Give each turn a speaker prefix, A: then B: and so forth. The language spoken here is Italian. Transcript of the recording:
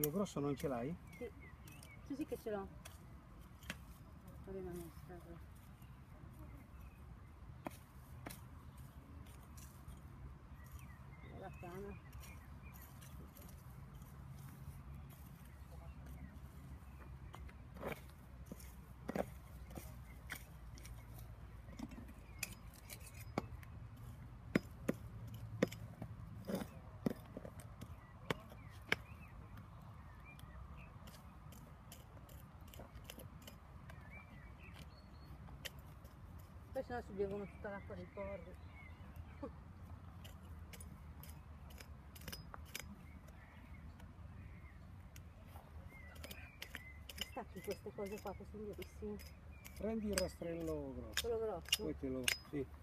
A: Quello grosso non ce l'hai?
B: Sì. Sì che ce l'ho. Aveva messo. La canna. Poi sennò si bevono tutta l'acqua dei porri. Stacchi queste cose qua che sono durissime.
A: Prendi il rastrello grosso.
B: Quello grosso?
A: Poi te lo... Sì.